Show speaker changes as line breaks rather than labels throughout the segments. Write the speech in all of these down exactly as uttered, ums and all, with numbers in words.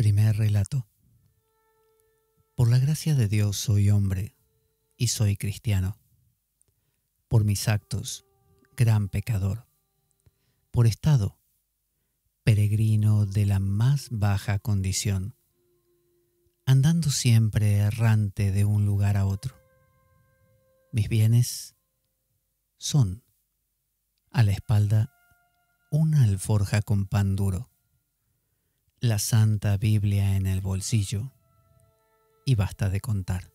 Primer relato. Por la gracia de Dios soy hombre y soy cristiano. Por mis actos, gran pecador. Por estado, peregrino de la más baja condición, andando siempre errante de un lugar a otro. Mis bienes son, a la espalda, una alforja con pan duro, la Santa Biblia en el bolsillo, y basta de contar.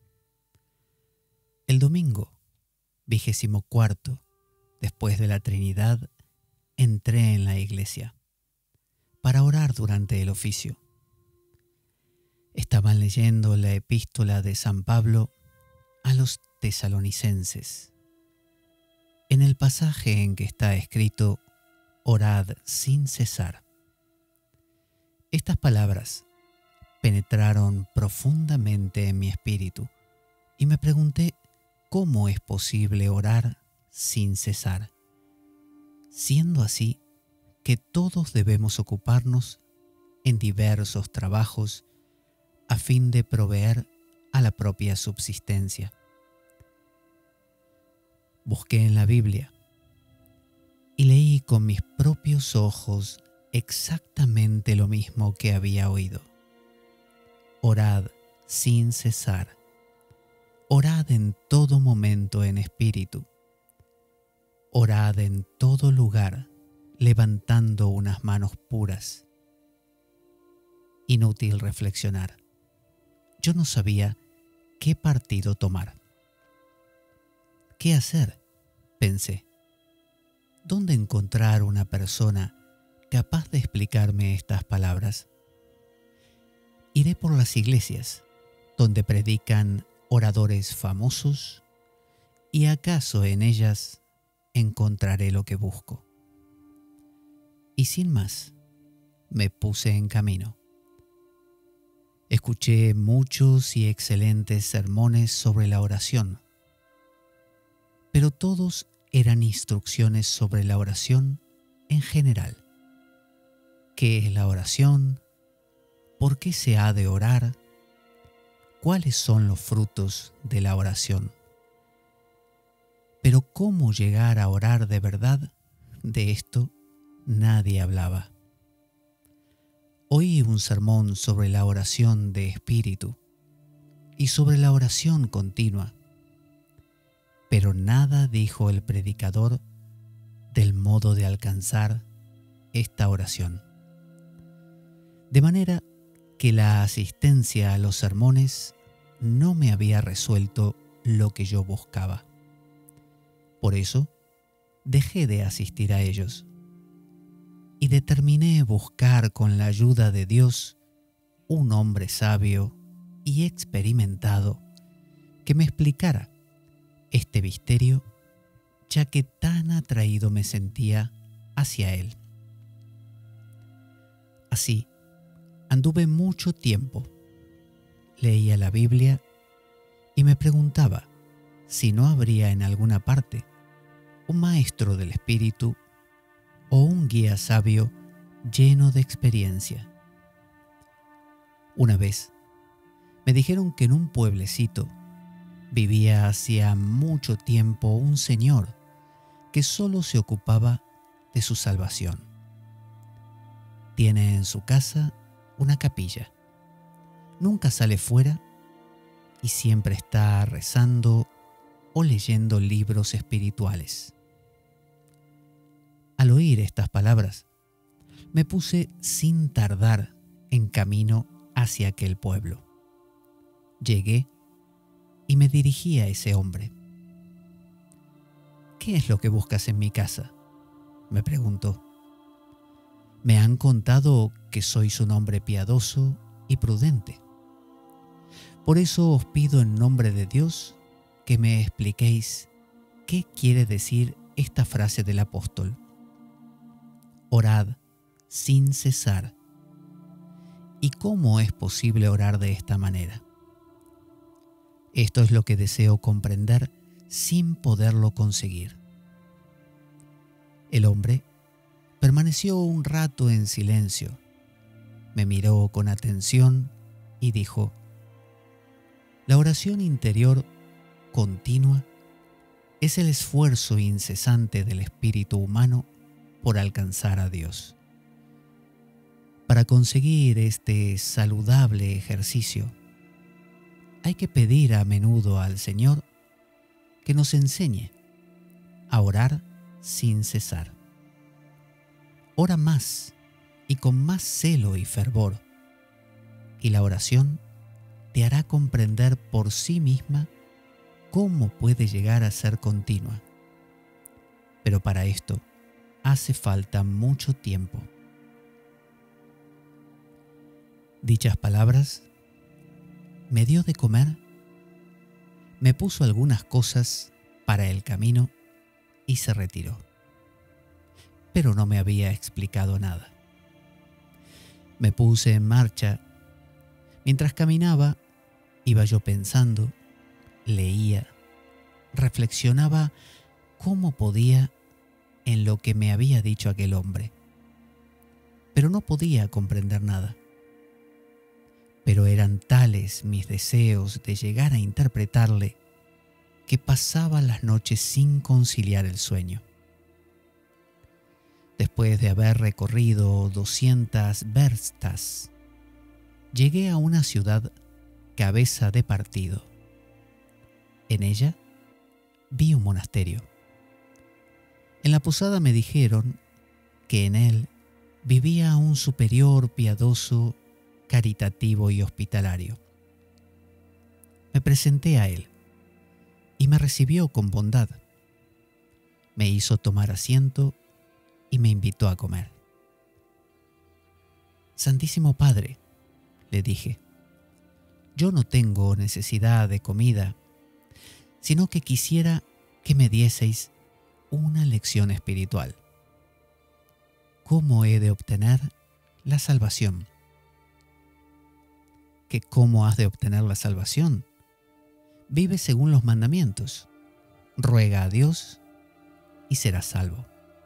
El domingo, vigésimo cuarto, después de la Trinidad, entré en la iglesia para orar durante el oficio. Estaban leyendo la epístola de San Pablo a los tesalonicenses, en el pasaje en que está escrito: orad sin cesar. Estas palabras penetraron profundamente en mi espíritu y me pregunté cómo es posible orar sin cesar, siendo así que todos debemos ocuparnos en diversos trabajos a fin de proveer a la propia subsistencia. Busqué en la Biblia y leí con mis propios ojos exactamente lo mismo que había oído. Orad sin cesar. Orad en todo momento en espíritu. Orad en todo lugar, levantando unas manos puras. Inútil reflexionar. Yo no sabía qué partido tomar. ¿Qué hacer?, pensé. ¿Dónde encontrar una persona capaz de explicarme estas palabras? Iré por las iglesias, donde predican oradores famosos, y acaso en ellas encontraré lo que busco. Y sin más, me puse en camino. Escuché muchos y excelentes sermones sobre la oración, pero todos eran instrucciones sobre la oración en general. ¿Qué es la oración? ¿Por qué se ha de orar? ¿Cuáles son los frutos de la oración? Pero cómo llegar a orar de verdad, de esto nadie hablaba. Oí un sermón sobre la oración de espíritu y sobre la oración continua, pero nada dijo el predicador del modo de alcanzar esta oración. De manera que la asistencia a los sermones no me había resuelto lo que yo buscaba. Por eso, dejé de asistir a ellos y determiné buscar con la ayuda de Dios un hombre sabio y experimentado que me explicara este misterio, ya que tan atraído me sentía hacia él. Así, anduve mucho tiempo, leía la Biblia y me preguntaba si no habría en alguna parte un maestro del espíritu o un guía sabio lleno de experiencia. Una vez me dijeron que en un pueblecito vivía hacía mucho tiempo un señor que solo se ocupaba de su salvación. Tiene en su casa una capilla. Nunca sale fuera y siempre está rezando o leyendo libros espirituales. Al oír estas palabras, me puse sin tardar en camino hacia aquel pueblo. Llegué y me dirigí a ese hombre. ¿Qué es lo que buscas en mi casa?, me preguntó. Me han contado que sois un hombre piadoso y prudente. Por eso os pido en nombre de Dios que me expliquéis qué quiere decir esta frase del apóstol. Orad sin cesar. ¿Y cómo es posible orar de esta manera? Esto es lo que deseo comprender sin poderlo conseguir. El hombre permaneció un rato en silencio Me miró con atención y dijo: la oración interior continua es el esfuerzo incesante del espíritu humano por alcanzar a Dios. Para conseguir este saludable ejercicio, hay que pedir a menudo al Señor que nos enseñe a orar sin cesar. Ora más y con más celo y fervor, y la oración te hará comprender por sí misma cómo puede llegar a ser continua. Pero para esto hace falta mucho tiempo. Dichas palabras me dio de comer, me puso algunas cosas para el camino y se retiró. Pero no me había explicado nada. Me puse en marcha. Mientras caminaba, iba yo pensando, leía, reflexionaba cómo podía en lo que me había dicho aquel hombre. Pero no podía comprender nada. Pero eran tales mis deseos de llegar a interpretarle que pasaba las noches sin conciliar el sueño. Después de haber recorrido doscientas verstas, llegué a una ciudad cabeza de partido. En ella vi un monasterio. En la posada me dijeron que en él vivía un superior piadoso, caritativo y hospitalario. Me presenté a él y me recibió con bondad. Me hizo tomar asiento y me invitó a comer. Santísimo Padre, le dije, yo no tengo necesidad de comida, sino que quisiera que me dieseis una lección espiritual. ¿Cómo he de obtener la salvación? ¿Que cómo has de obtener la salvación? Vive según los mandamientos, ruega a Dios y serás salvo.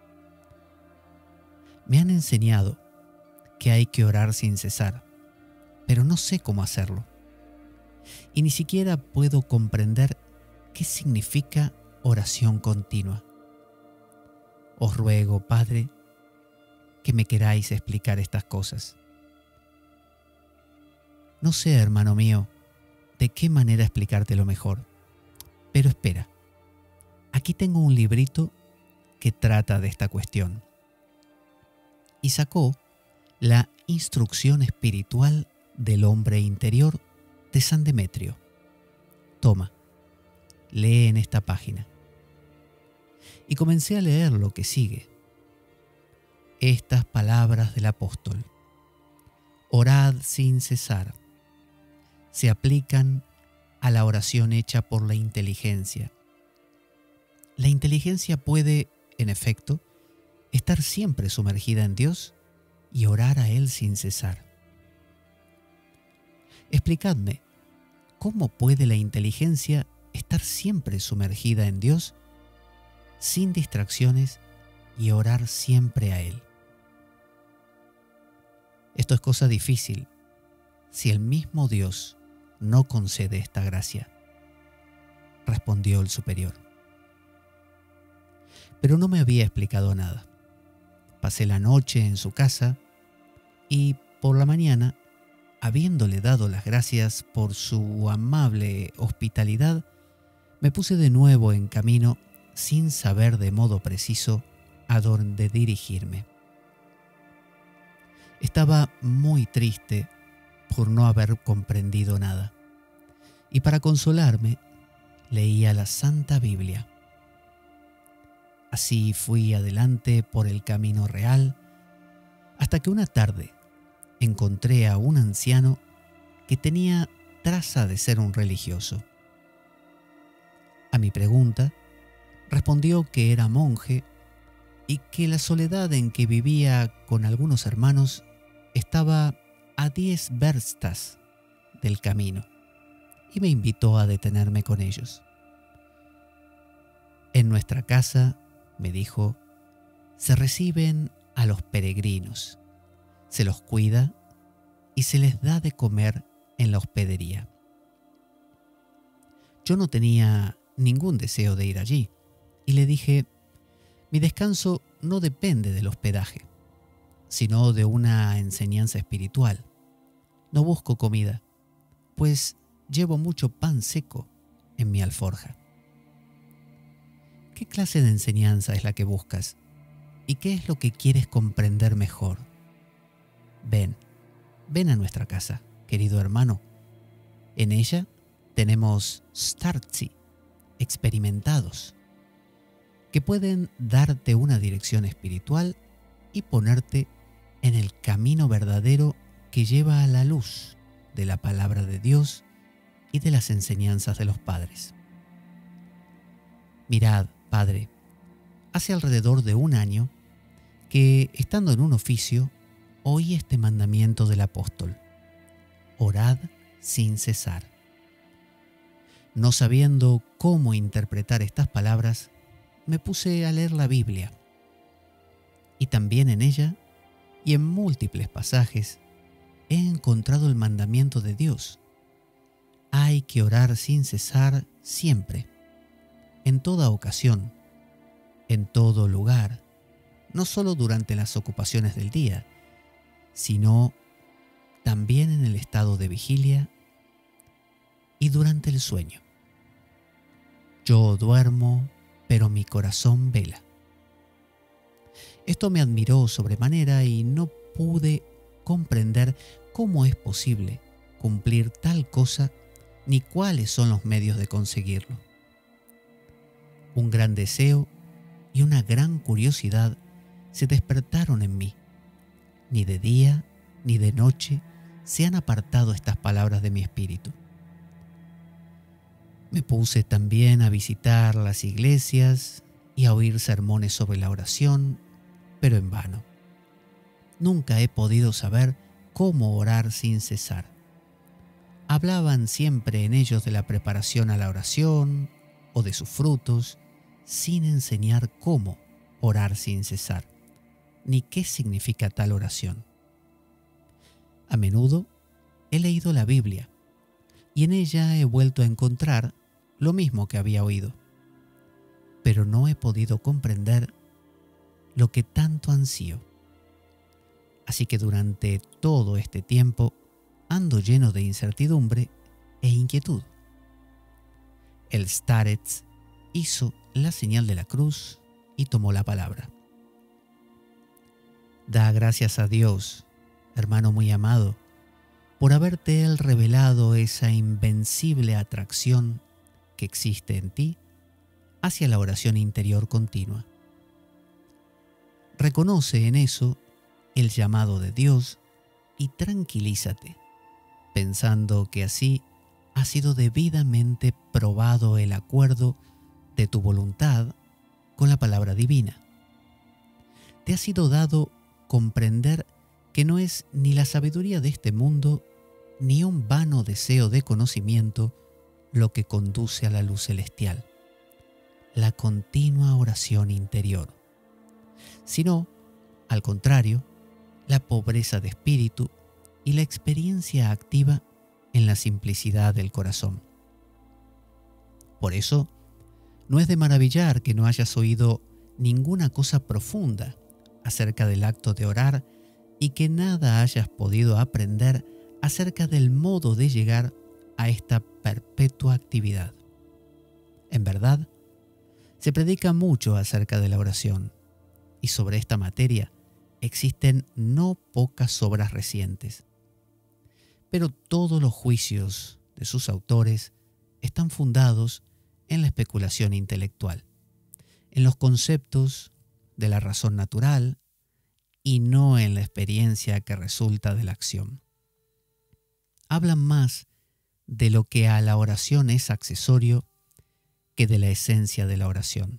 Me han enseñado que hay que orar sin cesar, pero no sé cómo hacerlo. Y ni siquiera puedo comprender qué significa oración continua. Os ruego, Padre, que me queráis explicar estas cosas. No sé, hermano mío, de qué manera explicártelo mejor, pero espera, aquí tengo un librito que trata de esta cuestión. Y sacó la Instrucción Espiritual del Hombre Interior de San Demetrio. Toma, lee en esta página. Y comencé a leer lo que sigue. Estas palabras del apóstol: orad sin cesar, se aplican a la oración hecha por la inteligencia. La inteligencia puede, en efecto, estar siempre sumergida en Dios y orar a Él sin cesar. Explicadme, ¿cómo puede la inteligencia estar siempre sumergida en Dios, sin distracciones, y orar siempre a Él? Esto es cosa difícil, si el mismo Dios no concede esta gracia, respondió el superior. Pero no me había explicado nada. Pasé la noche en su casa y por la mañana, habiéndole dado las gracias por su amable hospitalidad, me puse de nuevo en camino sin saber de modo preciso a dónde dirigirme. Estaba muy triste por no haber comprendido nada, y para consolarme leía la Santa Biblia. Así fui adelante por el camino real, hasta que una tarde encontré a un anciano que tenía traza de ser un religioso. A mi pregunta, respondió que era monje y que la soledad en que vivía con algunos hermanos estaba a diez verstas del camino, y me invitó a detenerme con ellos. En nuestra casa, me dijo, se reciben a los peregrinos, se los cuida y se les da de comer en la hospedería. Yo no tenía ningún deseo de ir allí, y le dije: mi descanso no depende del hospedaje, sino de una enseñanza espiritual. No busco comida, pues llevo mucho pan seco en mi alforja. ¿Qué clase de enseñanza es la que buscas? ¿Y qué es lo que quieres comprender mejor? Ven, ven a nuestra casa, querido hermano. En ella tenemos startzi, experimentados, que pueden darte una dirección espiritual y ponerte en el camino verdadero que lleva a la luz de la palabra de Dios y de las enseñanzas de los padres. Mirad, Padre, hace alrededor de un año que, estando en un oficio, oí este mandamiento del apóstol: orad sin cesar. No sabiendo cómo interpretar estas palabras, me puse a leer la Biblia, y también en ella y en múltiples pasajes he encontrado el mandamiento de Dios. Hay que orar sin cesar siempre, en toda ocasión, en todo lugar, no solo durante las ocupaciones del día, sino también en el estado de vigilia y durante el sueño. Yo duermo, pero mi corazón vela. Esto me admiró sobremanera y no pude comprender cómo es posible cumplir tal cosa ni cuáles son los medios de conseguirlo. Un gran deseo y una gran curiosidad se despertaron en mí. Ni de día ni de noche se han apartado estas palabras de mi espíritu. Me puse también a visitar las iglesias y a oír sermones sobre la oración, pero en vano. Nunca he podido saber cómo orar sin cesar. Hablaban siempre en ellos de la preparación a la oración o de sus frutos, sin enseñar cómo orar sin cesar, ni qué significa tal oración. A menudo he leído la Biblia y en ella he vuelto a encontrar lo mismo que había oído, pero no he podido comprender lo que tanto ansío. Así que durante todo este tiempo ando lleno de incertidumbre e inquietud. El starets hizo la señal de la cruz y tomó la palabra. Da gracias a Dios, hermano muy amado, por haberte Él revelado esa invencible atracción que existe en ti hacia la oración interior continua. Reconoce en eso el llamado de Dios y tranquilízate, pensando que así ha sido debidamente probado el acuerdo de tu voluntad con la palabra divina. Te ha sido dado comprender que no es ni la sabiduría de este mundo ni un vano deseo de conocimiento lo que conduce a la luz celestial, la continua oración interior, sino, al contrario, la pobreza de espíritu y la experiencia activa en la simplicidad del corazón. Por eso, no es de maravillar que no hayas oído ninguna cosa profunda acerca del acto de orar y que nada hayas podido aprender acerca del modo de llegar a esta perpetua actividad. En verdad, se predica mucho acerca de la oración, y sobre esta materia existen no pocas obras recientes. Pero todos los juicios de sus autores están fundados en la especulación intelectual, en los conceptos de la razón natural y no en la experiencia que resulta de la acción. Hablan más de lo que a la oración es accesorio que de la esencia de la oración.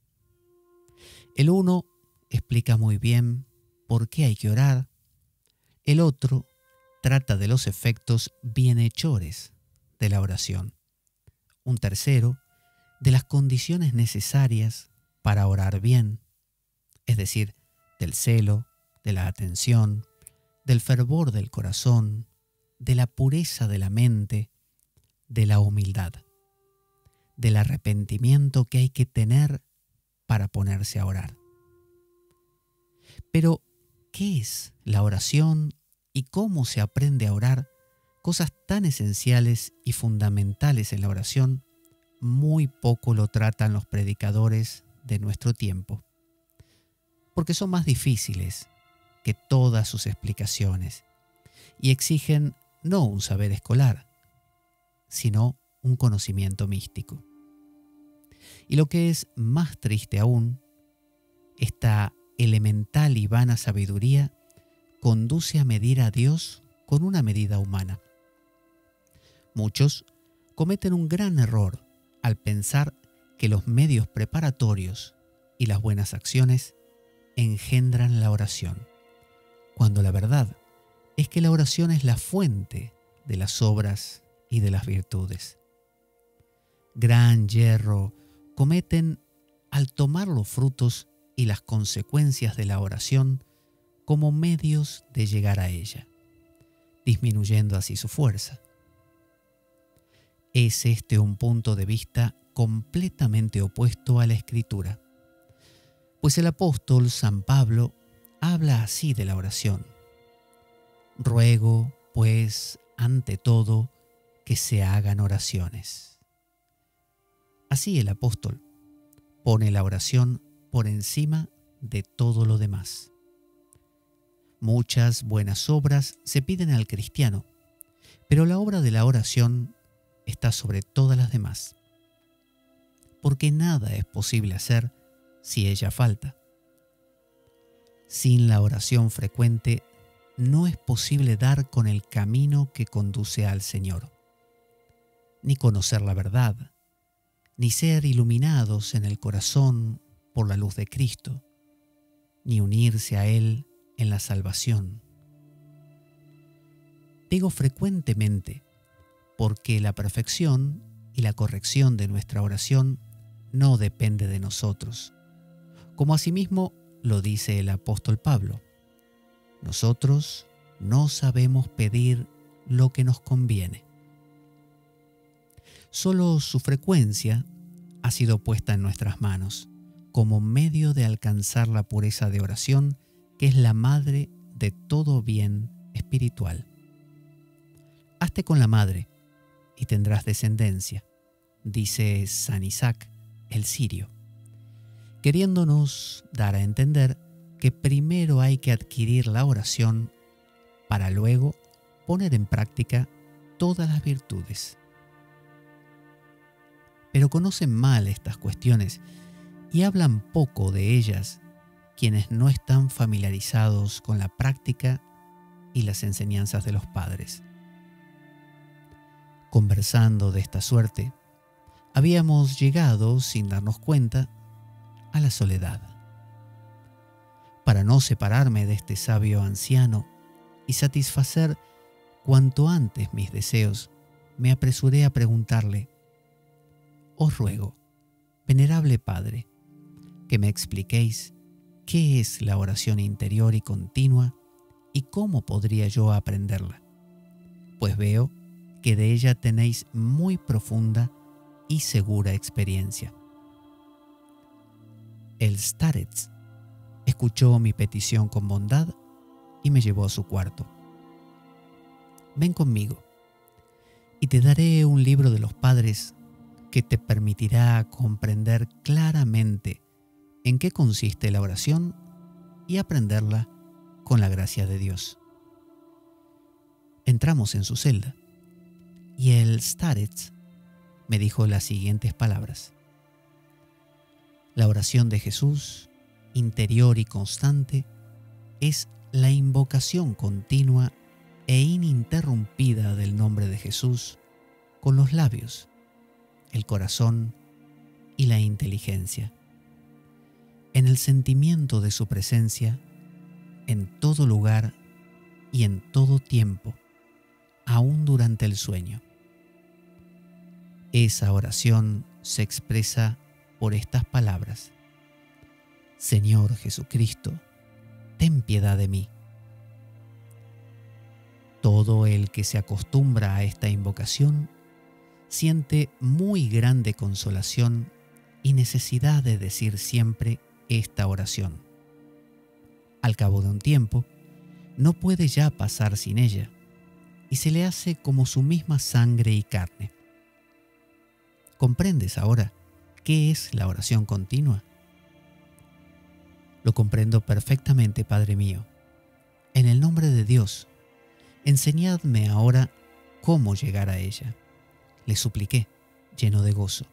El uno explica muy bien por qué hay que orar, el otro trata de los efectos bienhechores de la oración, un tercero de las condiciones necesarias para orar bien, es decir, del celo, de la atención, del fervor del corazón, de la pureza de la mente, de la humildad, del arrepentimiento que hay que tener para ponerse a orar. Pero, ¿qué es la oración y cómo se aprende a orar? Cosas tan esenciales y fundamentales en la oración, muy poco lo tratan los predicadores de nuestro tiempo, porque son más difíciles que todas sus explicaciones y exigen no un saber escolar, sino un conocimiento místico. Y lo que es más triste aún, esta elemental y vana sabiduría conduce a medir a Dios con una medida humana. Muchos cometen un gran error al pensar que los medios preparatorios y las buenas acciones engendran la oración, cuando la verdad es que la oración es la fuente de las obras y de las virtudes. Gran yerro cometen al tomar los frutos y las consecuencias de la oración como medios de llegar a ella, disminuyendo así su fuerza. Es este un punto de vista completamente opuesto a la Escritura, pues el apóstol San Pablo habla así de la oración: ruego, pues, ante todo, que se hagan oraciones. Así el apóstol pone la oración por encima de todo lo demás. Muchas buenas obras se piden al cristiano, pero la obra de la oración está sobre todas las demás, porque nada es posible hacer si ella falta. Sin la oración frecuente, no es posible dar con el camino que conduce al Señor, ni conocer la verdad, ni ser iluminados en el corazón por la luz de Cristo, ni unirse a Él en la salvación. Digo frecuentemente porque la perfección y la corrección de nuestra oración no depende de nosotros, como asimismo lo dice el apóstol Pablo. Nosotros no sabemos pedir lo que nos conviene. Solo su frecuencia ha sido puesta en nuestras manos como medio de alcanzar la pureza de oración, que es la madre de todo bien espiritual. Hazte con la madre y tendrás descendencia, dice San Isaac el Sirio, queriéndonos dar a entender que primero hay que adquirir la oración para luego poner en práctica todas las virtudes. Pero conocen mal estas cuestiones y hablan poco de ellas quienes no están familiarizados con la práctica y las enseñanzas de los padres. Conversando de esta suerte, habíamos llegado, sin darnos cuenta, a la soledad. Para no separarme de este sabio anciano y satisfacer cuanto antes mis deseos, me apresuré a preguntarle: os ruego, venerable Padre, que me expliquéis qué es la oración interior y continua y cómo podría yo aprenderla, pues veo que de ella tenéis muy profunda y segura experiencia. El starets escuchó mi petición con bondad y me llevó a su cuarto. Ven conmigo y te daré un libro de los padres que te permitirá comprender claramente en qué consiste la oración y aprenderla con la gracia de Dios. Entramos en su celda y el starets me dijo las siguientes palabras: la oración de Jesús, interior y constante, es la invocación continua e ininterrumpida del nombre de Jesús con los labios, el corazón y la inteligencia, en el sentimiento de su presencia, en todo lugar y en todo tiempo, aún durante el sueño. Esa oración se expresa por estas palabras: Señor Jesucristo, ten piedad de mí. Todo el que se acostumbra a esta invocación siente muy grande consolación y necesidad de decir siempre esta oración. Al cabo de un tiempo, no puede ya pasar sin ella, y se le hace como su misma sangre y carne. ¿Comprendes ahora qué es la oración continua? Lo comprendo perfectamente, Padre mío. En el nombre de Dios, enseñadme ahora cómo llegar a ella, le supliqué, lleno de gozo.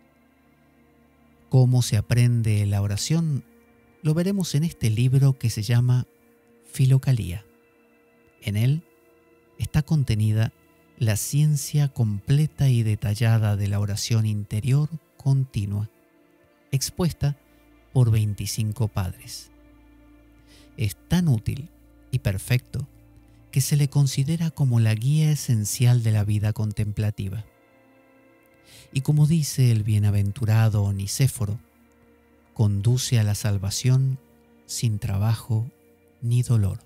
Cómo se aprende la oración lo veremos en este libro que se llama Filocalía. En él está contenida la ciencia completa y detallada de la oración interior continua, expuesta por veinticinco padres. Es tan útil y perfecto que se le considera como la guía esencial de la vida contemplativa. Y como dice el bienaventurado Nicéforo, conduce a la salvación sin trabajo ni dolor.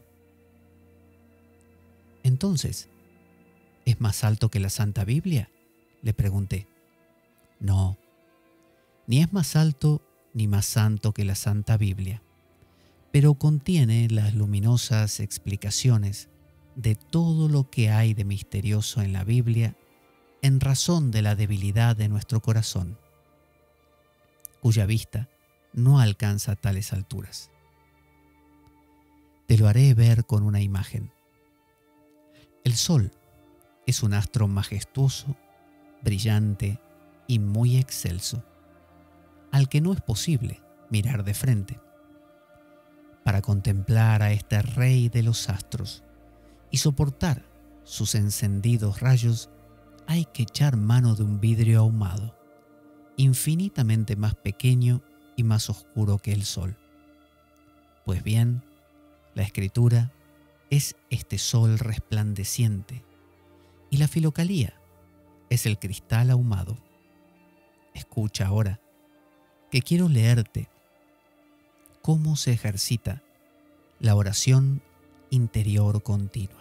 Entonces, ¿es más alto que la Santa Biblia?, le pregunté. No, ni es más alto ni más santo que la Santa Biblia, pero contiene las luminosas explicaciones de todo lo que hay de misterioso en la Biblia en razón de la debilidad de nuestro corazón, cuya vista no alcanza tales alturas. Te lo haré ver con una imagen. El Sol es un astro majestuoso, brillante y muy excelso, al que no es posible mirar de frente. Para contemplar a este rey de los astros y soportar sus encendidos rayos, hay que echar mano de un vidrio ahumado, infinitamente más pequeño y más oscuro que el sol. Pues bien, la Escritura es este sol resplandeciente y la Filocalía es el cristal ahumado. Escucha ahora que quiero leerte cómo se ejercita la oración interior continua.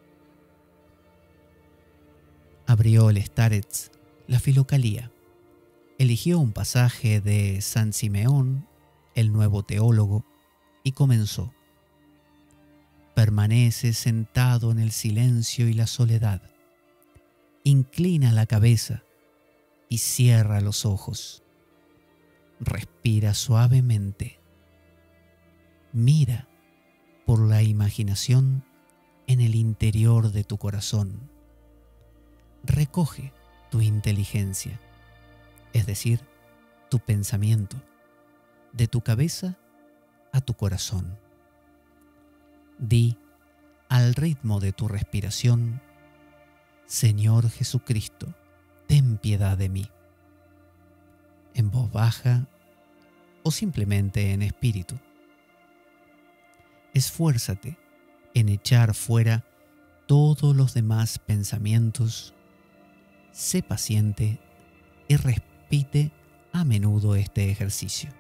Abrió el Starets la Filocalía, eligió un pasaje de San Simeón, el nuevo teólogo, y comenzó. Permanece sentado en el silencio y la soledad. Inclina la cabeza y cierra los ojos. Respira suavemente. Mira por la imaginación en el interior de tu corazón. Recoge tu inteligencia, es decir, tu pensamiento, de tu cabeza a tu corazón. Di al ritmo de tu respiración: Señor Jesucristo, ten piedad de mí. En voz baja o simplemente en espíritu. Esfuérzate en echar fuera todos los demás pensamientos. Sé paciente y repite a menudo este ejercicio.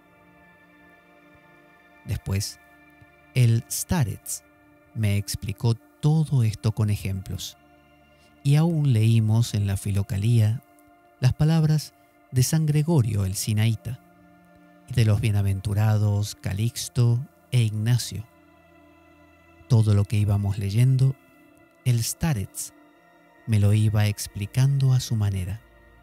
Después, el Starets me explicó todo esto con ejemplos, y aún leímos en la Filocalía las palabras de San Gregorio el Sinaíta y de los bienaventurados Calixto e Ignacio. Todo lo que íbamos leyendo, el Starets me lo iba explicando a su manera.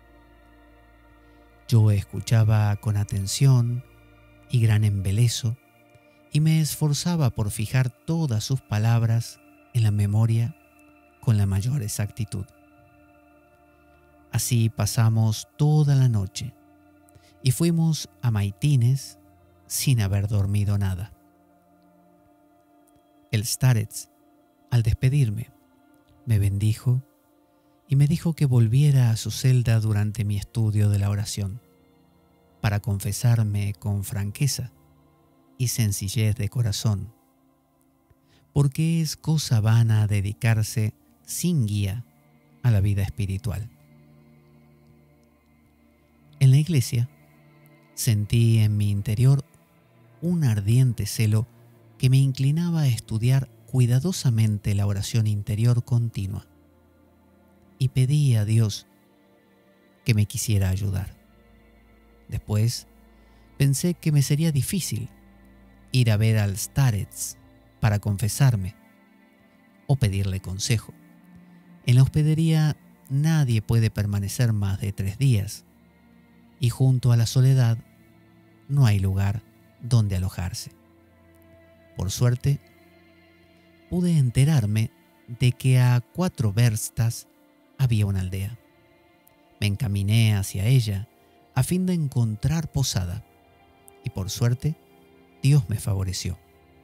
Yo escuchaba con atención y gran embeleso y me esforzaba por fijar todas sus palabras en la memoria con la mayor exactitud. Así pasamos toda la noche y fuimos a Maitines sin haber dormido nada. El Starets, al despedirme, me bendijo y me dijo que volviera a su celda durante mi estudio de la oración, para confesarme con franqueza y sencillez de corazón, porque es cosa vana dedicarse sin guía a la vida espiritual. En la iglesia sentí en mi interior un ardiente celo que me inclinaba a estudiar cuidadosamente la oración interior continua y pedí a Dios que me quisiera ayudar. Después pensé que me sería difícil ir a ver al starets para confesarme o pedirle consejo. En la hospedería nadie puede permanecer más de tres días y junto a la soledad no hay lugar donde alojarse. Por suerte, pude enterarme de que a cuatro verstas había una aldea. Me encaminé hacia ella a fin de encontrar posada y por suerte Dios me favoreció.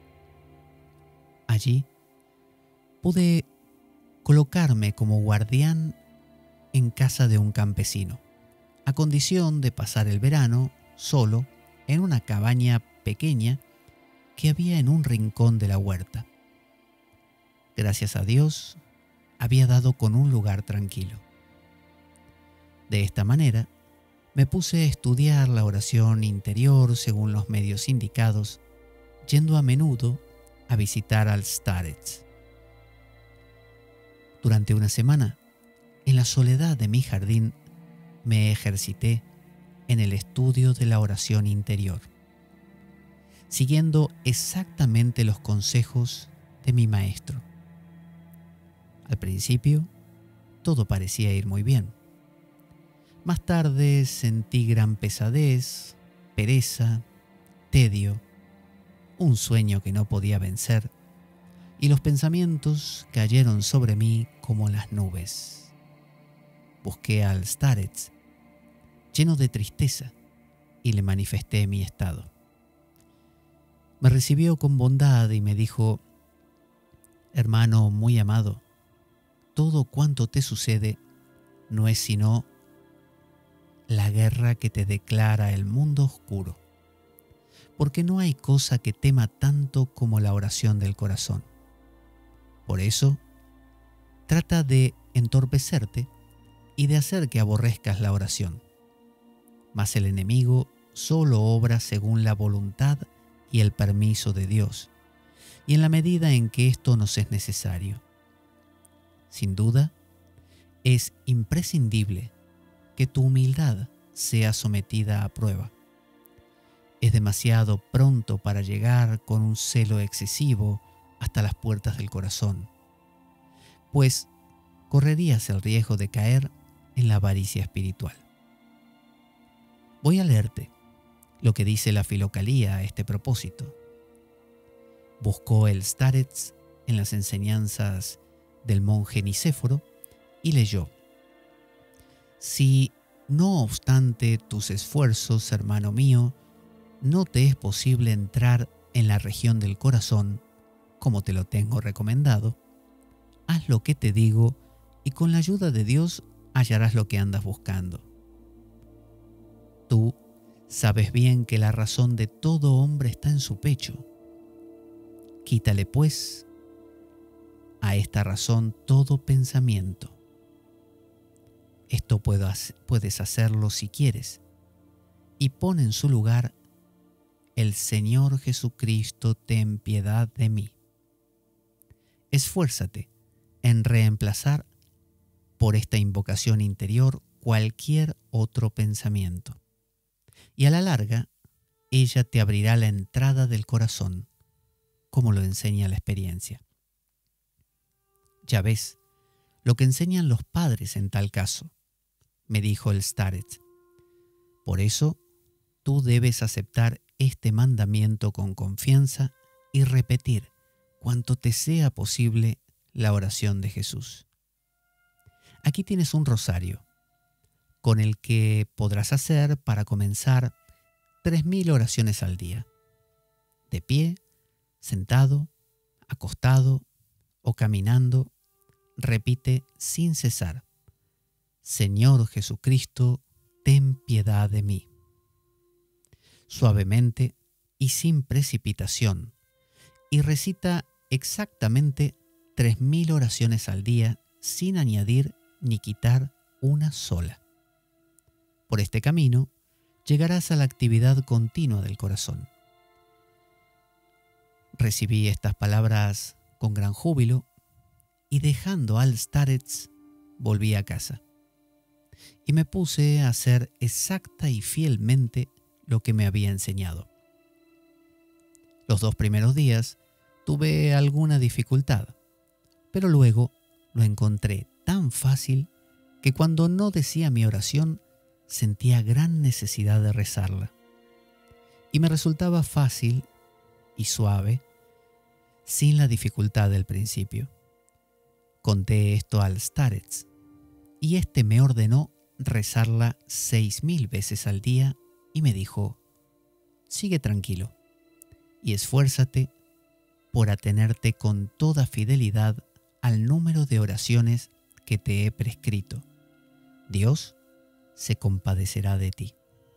Allí pude colocarme como guardián en casa de un campesino, a condición de pasar el verano solo en una cabaña pequeña que había en un rincón de la huerta. Gracias a Dios, había dado con un lugar tranquilo. De esta manera, me puse a estudiar la oración interior según los medios indicados, yendo a menudo a visitar al starets. Durante una semana, en la soledad de mi jardín, me ejercité en el estudio de la oración interior, siguiendo exactamente los consejos de mi maestro. Al principio, todo parecía ir muy bien. Más tarde sentí gran pesadez, pereza, tedio, un sueño que no podía vencer, y los pensamientos cayeron sobre mí como las nubes. Busqué al starets, lleno de tristeza, y le manifesté mi estado. Me recibió con bondad y me dijo: hermano muy amado, todo cuanto te sucede no es sino la guerra que te declara el mundo oscuro, porque no hay cosa que tema tanto como la oración del corazón. Por eso, trata de entorpecerte y de hacer que aborrezcas la oración. Mas el enemigo solo obra según la voluntad y el permiso de Dios, y en la medida en que esto nos es necesario. Sin duda, es imprescindible que tu humildad sea sometida a prueba. Es demasiado pronto para llegar con un celo excesivo hasta las puertas del corazón, pues correrías el riesgo de caer en la avaricia espiritual. Voy a leerte lo que dice la Filocalía a este propósito. Buscó el starets en las enseñanzas del monje Nicéforo y leyó: si, no obstante tus esfuerzos, hermano mío, no te es posible entrar en la región del corazón, como te lo tengo recomendado, haz lo que te digo y con la ayuda de Dios hallarás lo que andas buscando. Tú sabes bien que la razón de todo hombre está en su pecho. Quítale, pues, a esta razón todo pensamiento. Esto puedes hacerlo si quieres, y pon en su lugar: el Señor Jesucristo, ten piedad de mí. Esfuérzate en reemplazar por esta invocación interior cualquier otro pensamiento, y a la larga ella te abrirá la entrada del corazón, como lo enseña la experiencia. Ya ves lo que enseñan los padres en tal caso, me dijo el starets. Por eso, tú debes aceptar este mandamiento con confianza y repetir cuanto te sea posible la oración de Jesús. Aquí tienes un rosario, con el que podrás hacer para comenzar tres mil oraciones al día, de pie, sentado, acostado o caminando. Repite sin cesar: Señor Jesucristo, ten piedad de mí. Suavemente y sin precipitación, y recita exactamente tres mil oraciones al día sin añadir ni quitar una sola. Por este camino llegarás a la actividad continua del corazón. Recibí estas palabras con gran júbilo y dejando al starets volví a casa. Y me puse a hacer exacta y fielmente lo que me había enseñado. Los dos primeros días tuve alguna dificultad, pero luego lo encontré tan fácil que cuando no decía mi oración sentía gran necesidad de rezarla. Y me resultaba fácil y suave, sin la dificultad del principio. Conté esto al starets y éste me ordenó rezarla seis mil veces al día y me dijo: sigue tranquilo y esfuérzate por atenerte con toda fidelidad al número de oraciones que te he prescrito. Dios se compadecerá de ti.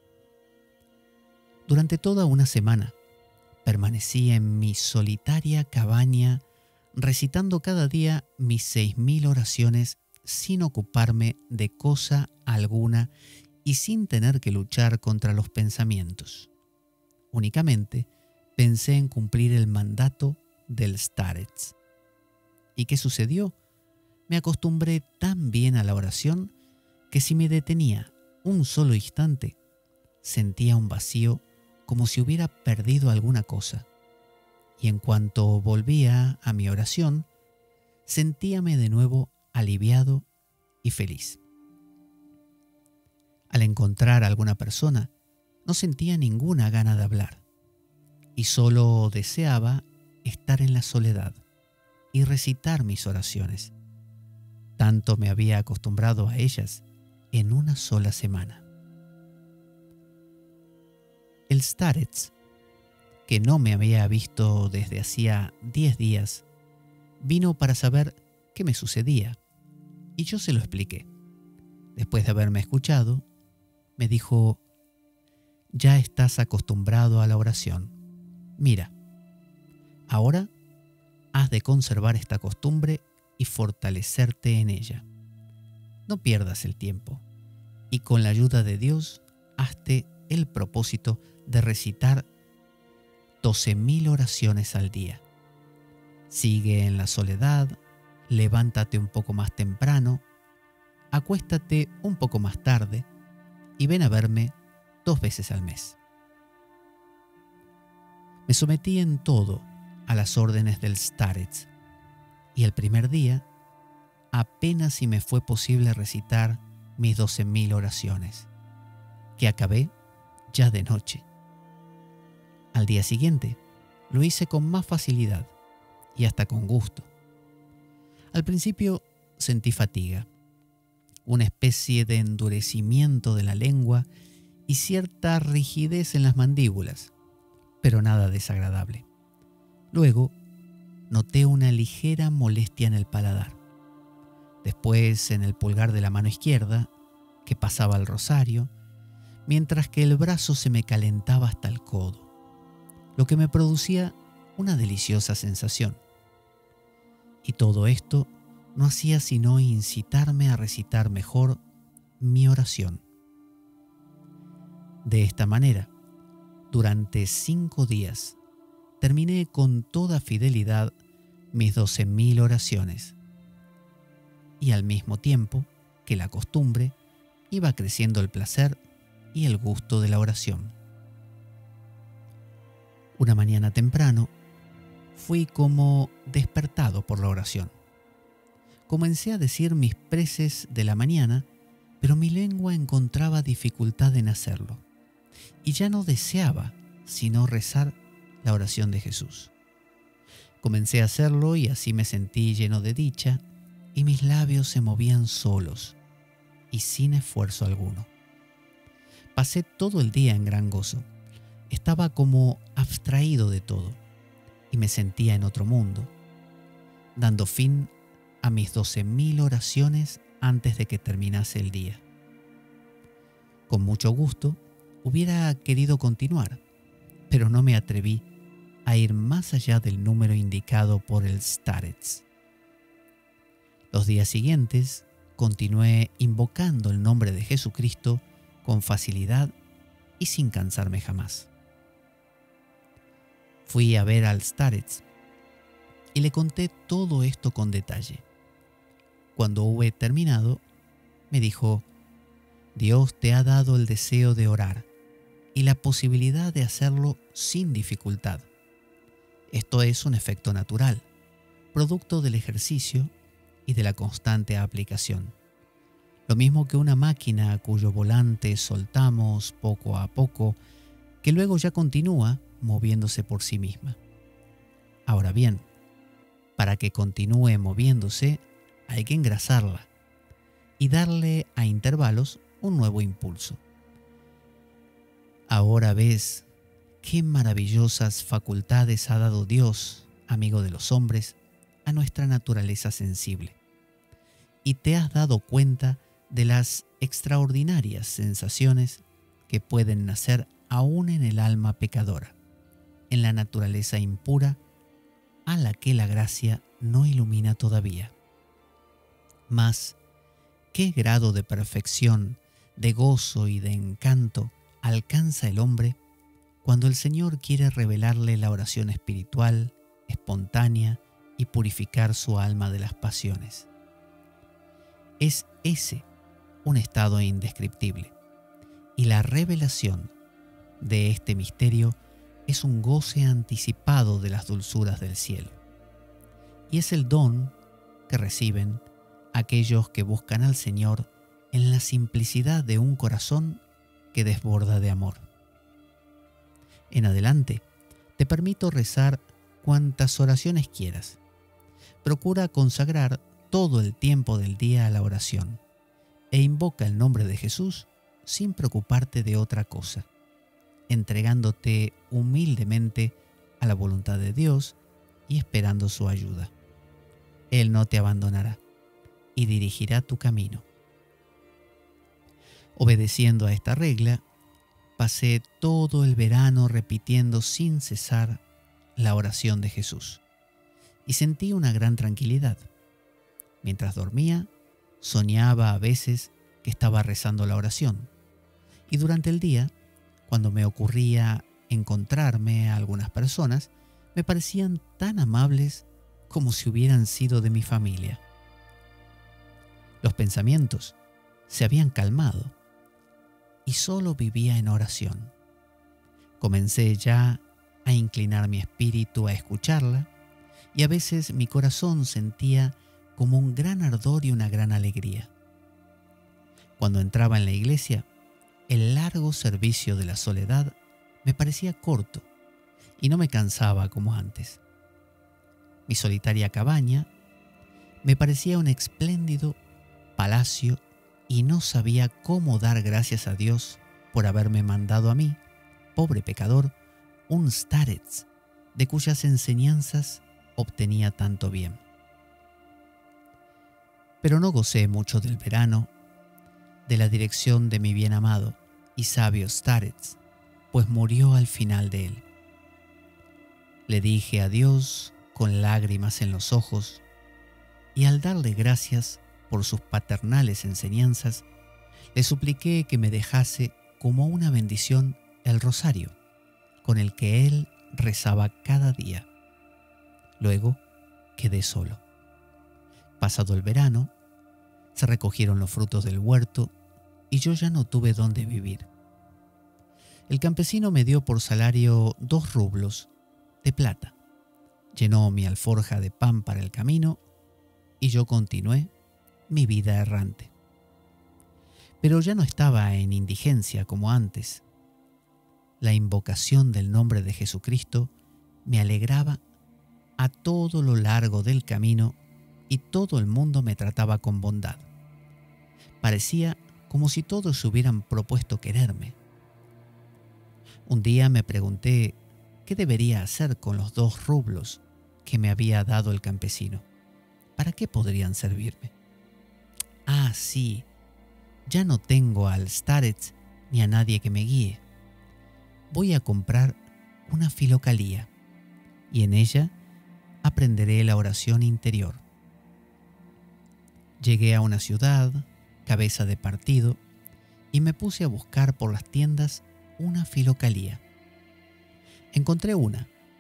Durante toda una semana permanecí en mi solitaria cabaña recitando cada día mis seis mil oraciones sin ocuparme de cosa alguna y sin tener que luchar contra los pensamientos. Únicamente pensé en cumplir el mandato del starets. ¿Y qué sucedió? Me acostumbré tan bien a la oración que si me detenía un solo instante, sentía un vacío como si hubiera perdido alguna cosa. Y en cuanto volvía a mi oración, sentíame de nuevo aliviado y feliz. Al encontrar a alguna persona, no sentía ninguna gana de hablar y solo deseaba estar en la soledad y recitar mis oraciones. Tanto me había acostumbrado a ellas en una sola semana. El starets, que no me había visto desde hacía diez días, vino para saber qué me sucedía y yo se lo expliqué. Después de haberme escuchado, me dijo: ya estás acostumbrado a la oración. Mira, ahora has de conservar esta costumbre y fortalecerte en ella. No pierdas el tiempo y con la ayuda de Dios hazte el propósito de recitar doce mil oraciones al día. Sigue en la soledad, levántate un poco más temprano, acuéstate un poco más tarde y ven a verme dos veces al mes. Me sometí en todo a las órdenes del starets y el primer día apenas si me fue posible recitar mis doce mil oraciones, que acabé ya de noche. Al día siguiente lo hice con más facilidad y hasta con gusto. Al principio sentí fatiga, una especie de endurecimiento de la lengua y cierta rigidez en las mandíbulas, pero nada desagradable. Luego noté una ligera molestia en el paladar. Después en el pulgar de la mano izquierda, que pasaba el rosario, mientras que el brazo se me calentaba hasta el codo, lo que me producía una deliciosa sensación. Y todo esto no hacía sino incitarme a recitar mejor mi oración. De esta manera, durante cinco días, terminé con toda fidelidad mis doce mil oraciones. Y al mismo tiempo que la costumbre, iba creciendo el placer y el gusto de la oración. Una mañana temprano, fui como despertado por la oración. Comencé a decir mis preces de la mañana, pero mi lengua encontraba dificultad en hacerlo, y ya no deseaba sino rezar la oración de Jesús. Comencé a hacerlo y así me sentí lleno de dicha, y mis labios se movían solos y sin esfuerzo alguno. Pasé todo el día en gran gozo. Estaba como abstraído de todo y me sentía en otro mundo, dando fin a mis doce mil oraciones antes de que terminase el día. Con mucho gusto hubiera querido continuar, pero no me atreví a ir más allá del número indicado por el starets. Los días siguientes continué invocando el nombre de Jesucristo con facilidad y sin cansarme jamás. Fui a ver al starets y le conté todo esto con detalle. Cuando hube terminado, me dijo: Dios te ha dado el deseo de orar y la posibilidad de hacerlo sin dificultad. Esto es un efecto natural, producto del ejercicio y de la constante aplicación. Lo mismo que una máquina cuyo volante soltamos poco a poco, que luego ya continúa moviéndose por sí misma. Ahora bien, para que continúe moviéndose, hay que engrasarla y darle a intervalos un nuevo impulso. Ahora ves qué maravillosas facultades ha dado Dios, amigo de los hombres, a nuestra naturaleza sensible. Y te has dado cuenta de las extraordinarias sensaciones que pueden nacer aún en el alma pecadora, en la naturaleza impura a la que la gracia no ilumina todavía. Mas, ¿qué grado de perfección, de gozo y de encanto alcanza el hombre cuando el Señor quiere revelarle la oración espiritual, espontánea y purificar su alma de las pasiones? Es ese un estado indescriptible, y la revelación de este misterio es un goce anticipado de las dulzuras del cielo, y es el don que reciben aquellos que buscan al Señor en la simplicidad de un corazón que desborda de amor. En adelante, te permito rezar cuantas oraciones quieras. Procura consagrar todo el tiempo del día a la oración e invoca el nombre de Jesús sin preocuparte de otra cosa, entregándote humildemente a la voluntad de Dios y esperando su ayuda. Él no te abandonará y dirigirá tu camino. Obedeciendo a esta regla, pasé todo el verano repitiendo sin cesar la oración de Jesús y sentí una gran tranquilidad. Mientras dormía, soñaba a veces que estaba rezando la oración, y durante el día, cuando me ocurría encontrarme a algunas personas, me parecían tan amables como si hubieran sido de mi familia. Los pensamientos se habían calmado y solo vivía en oración. Comencé ya a inclinar mi espíritu a escucharla, y a veces mi corazón sentía como un gran ardor y una gran alegría. Cuando entraba en la iglesia, el largo servicio de la soledad me parecía corto y no me cansaba como antes. Mi solitaria cabaña me parecía un espléndido palacio y no sabía cómo dar gracias a Dios por haberme mandado a mí, pobre pecador, un starets de cuyas enseñanzas obtenía tanto bien. Pero no gocé mucho del verano, de la dirección de mi bien amado y sabio starets, pues murió al final de él. Le dije adiós con lágrimas en los ojos, y al darle gracias por sus paternales enseñanzas, le supliqué que me dejase como una bendición el rosario, con el que él rezaba cada día. Luego quedé solo. Pasado el verano, se recogieron los frutos del huerto y yo ya no tuve dónde vivir. El campesino me dio por salario dos rublos de plata, llenó mi alforja de pan para el camino y yo continué mi vida errante. Pero ya no estaba en indigencia como antes. La invocación del nombre de Jesucristo me alegraba a todo lo largo del camino y todo el mundo me trataba con bondad. Parecía como si todos hubieran propuesto quererme. Un día me pregunté qué debería hacer con los dos rublos que me había dado el campesino. ¿Para qué podrían servirme? Ah, sí, ya no tengo al starets ni a nadie que me guíe. Voy a comprar una filocalía y en ella aprenderé la oración interior. Llegué a una ciudad, cabeza de partido, y me puse a buscar por las tiendas una filocalía. Encontré una,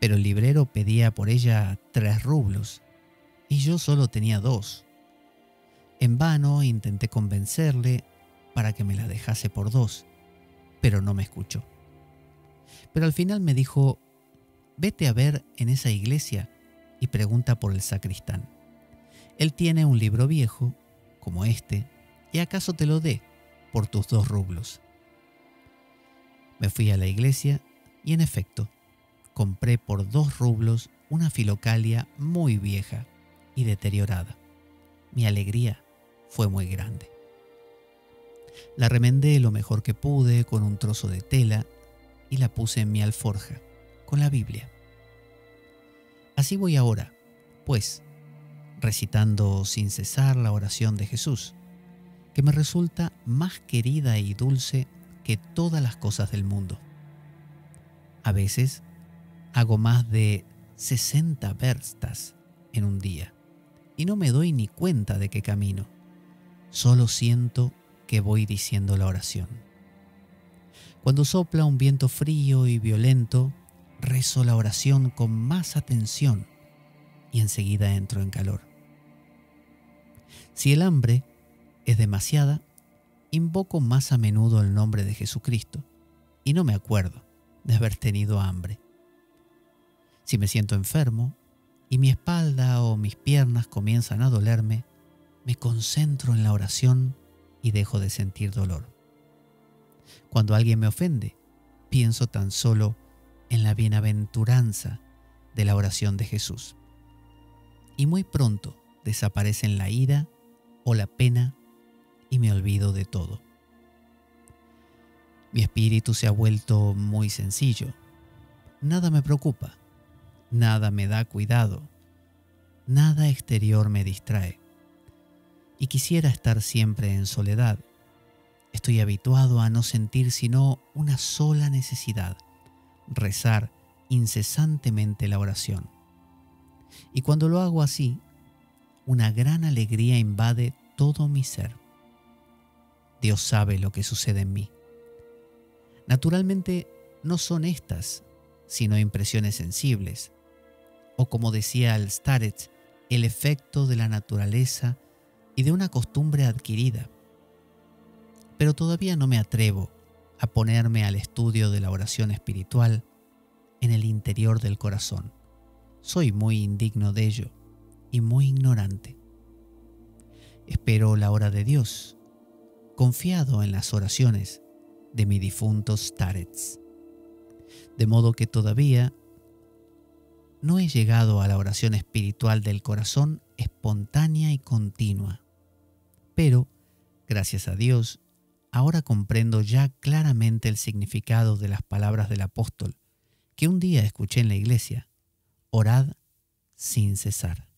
pero el librero pedía por ella tres rublos y yo solo tenía dos. En vano intenté convencerle para que me la dejase por dos, pero no me escuchó. Pero al final me dijo: vete a ver en esa iglesia y pregunta por el sacristán. Él tiene un libro viejo, como este, y acaso te lo dé por tus dos rublos. Me fui a la iglesia y en efecto, compré por dos rublos una filocalia muy vieja y deteriorada. Mi alegría fue muy grande. La remendé lo mejor que pude con un trozo de tela y la puse en mi alforja con la Biblia. Así voy ahora, pues, recitando sin cesar la oración de Jesús, que me resulta más querida y dulce que todas las cosas del mundo. A veces hago más de sesenta verstas en un día y no me doy ni cuenta de que camino. Solo siento que voy diciendo la oración. Cuando sopla un viento frío y violento, rezo la oración con más atención y enseguida entro en calor. Si el hambre es demasiada, invoco más a menudo el nombre de Jesucristo y no me acuerdo de haber tenido hambre. Si me siento enfermo y mi espalda o mis piernas comienzan a dolerme, me concentro en la oración y dejo de sentir dolor. Cuando alguien me ofende, pienso tan solo en la bienaventuranza de la oración de Jesús. Y muy pronto desaparecen la ira o la pena y me olvido de todo. Mi espíritu se ha vuelto muy sencillo. Nada me preocupa, nada me da cuidado, nada exterior me distrae. Y quisiera estar siempre en soledad. Estoy habituado a no sentir sino una sola necesidad: rezar incesantemente la oración. Y cuando lo hago así, una gran alegría invade todo mi ser. Dios sabe lo que sucede en mí. Naturalmente no son estas, sino impresiones sensibles, o como decía el Starets, el efecto de la naturaleza y de una costumbre adquirida. Pero todavía no me atrevo a ponerme al estudio de la oración espiritual en el interior del corazón. Soy muy indigno de ello y muy ignorante. Espero la hora de Dios, confiado en las oraciones de mi difunto Starets. De modo que todavía no he llegado a la oración espiritual del corazón espontánea y continua. Pero, gracias a Dios, ahora comprendo ya claramente el significado de las palabras del apóstol que un día escuché en la iglesia: orad sin cesar.